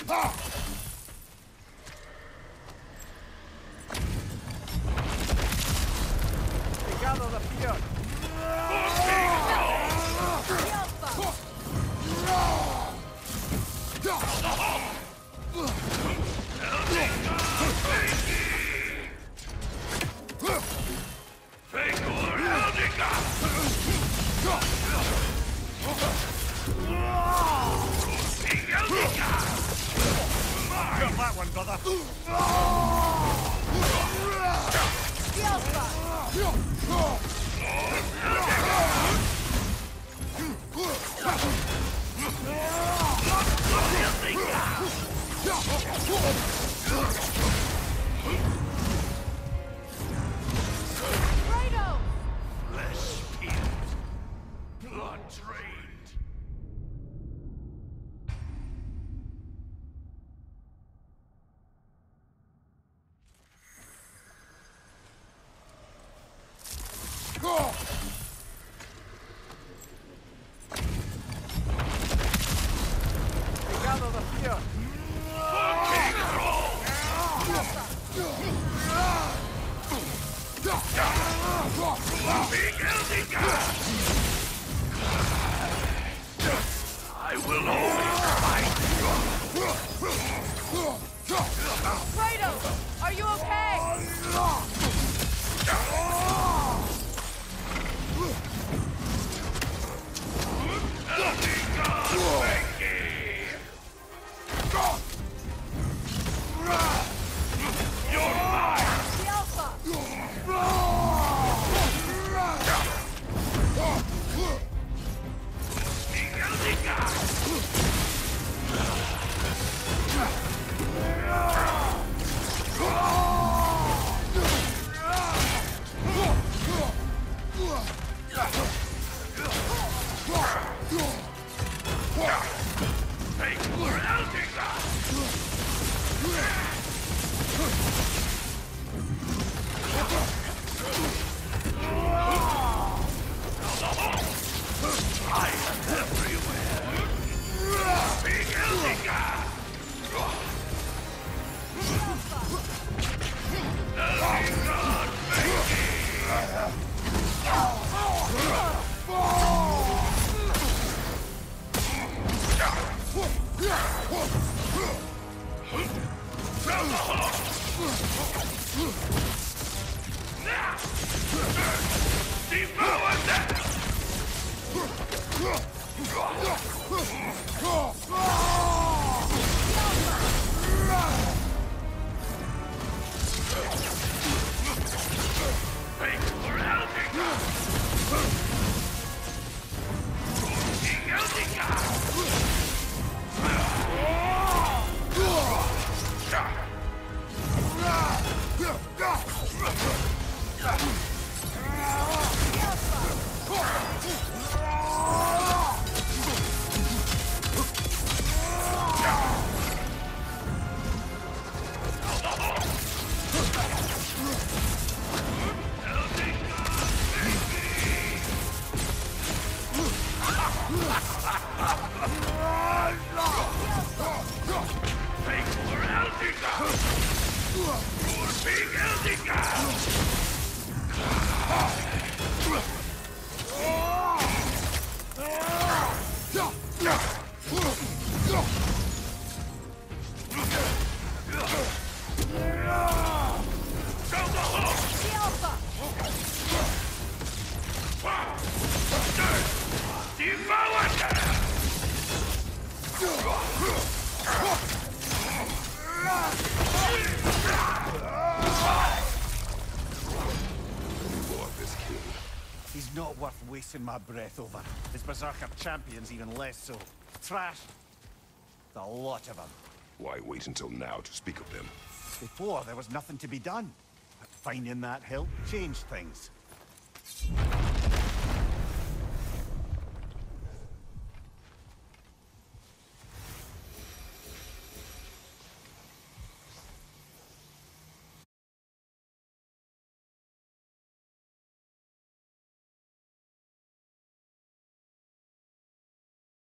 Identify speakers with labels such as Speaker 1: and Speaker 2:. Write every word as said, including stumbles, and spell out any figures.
Speaker 1: Pegado the fear. Got that one, brother.
Speaker 2: Flesh peeled, blood drained.
Speaker 1: Pegado the fear.
Speaker 2: I will always fight.
Speaker 3: Kratos, are you okay?
Speaker 2: You're mine.
Speaker 3: The Alpha.
Speaker 2: Take for Eldica. I am everywhere. Big Eldica. Devour them! Wait for Eldica! King Eldica! Wait for Eldica! For Big Eldica!
Speaker 3: The Alpha.
Speaker 2: Devour them!
Speaker 1: He's not worth wasting my breath over. His Berserker champions even less so. Trash. The lot of them.
Speaker 4: Why wait until now to speak of them?
Speaker 1: Before, there was nothing to be done. But finding that hill changed things.